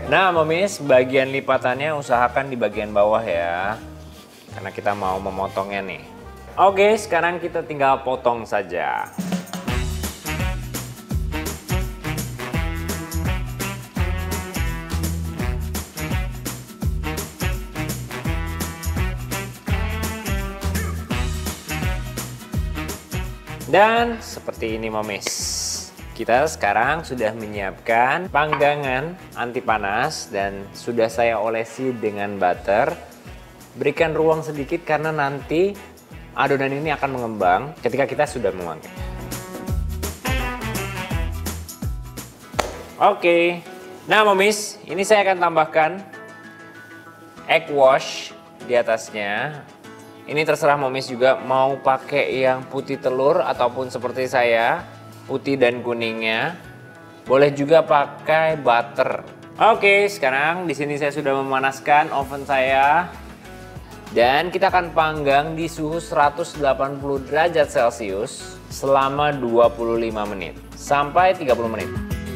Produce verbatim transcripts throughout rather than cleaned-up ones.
Nah, Momis, bagian lipatannya usahakan di bagian bawah ya. Karena kita mau memotongnya nih. Oke, sekarang kita tinggal potong saja. Dan seperti ini, Momis. Kita sekarang sudah menyiapkan panggangan anti panas dan sudah saya olesi dengan butter. Berikan ruang sedikit karena nanti adonan ini akan mengembang ketika kita sudah mengangkat. Oke, nah Momis, ini saya akan tambahkan egg wash di atasnya. Ini terserah Momis juga mau pakai yang putih telur ataupun seperti saya, putih dan kuningnya. Boleh juga pakai butter. Oke, sekarang di sini saya sudah memanaskan oven saya. Dan kita akan panggang di suhu seratus delapan puluh derajat Celcius selama dua puluh lima menit sampai tiga puluh menit.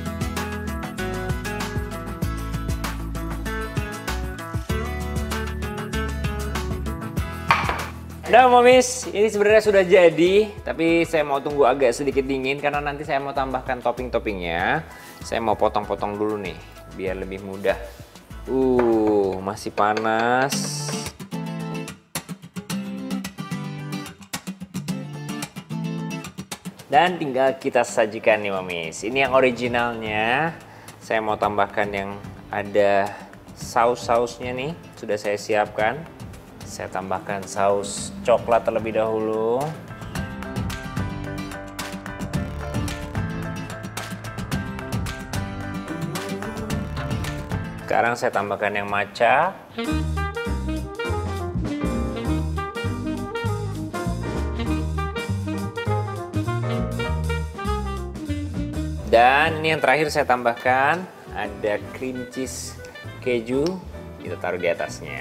Nah Momis, ini sebenarnya sudah jadi, tapi saya mau tunggu agak sedikit dingin karena nanti saya mau tambahkan topping-toppingnya. Saya mau potong-potong dulu nih, biar lebih mudah. Uh, masih panas. Dan tinggal kita sajikan nih Momis. Ini yang originalnya. Saya mau tambahkan yang ada saus-sausnya nih, sudah saya siapkan. Saya tambahkan saus coklat terlebih dahulu. Sekarang saya tambahkan yang matcha. Dan ini yang terakhir saya tambahkan ada cream cheese keju, kita taruh di atasnya.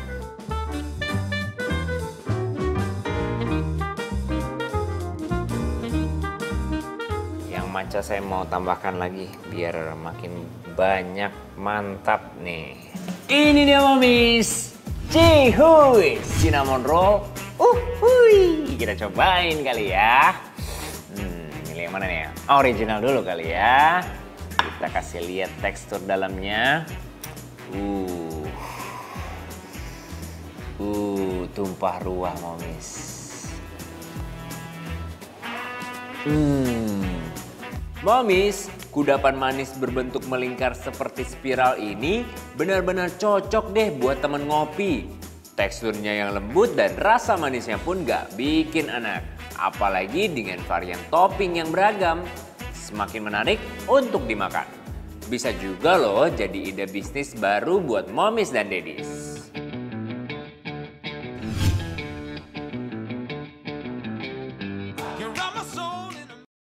Yang matcha saya mau tambahkan lagi biar makin banyak, mantap nih. Ini dia Momis, cihuy cinnamon roll. Uhuy, kita cobain kali ya. Yang mana nih ya? Original dulu kali ya. Kita kasih lihat tekstur dalamnya. Uh, uh, tumpah ruah Momis. Hmm, Momis, kudapan manis berbentuk melingkar seperti spiral ini benar-benar cocok deh buat temen ngopi. Teksturnya yang lembut dan rasa manisnya pun gak bikin enak. Apalagi dengan varian topping yang beragam, semakin menarik untuk dimakan. Bisa juga loh jadi ide bisnis baru buat Momis dan Daddies.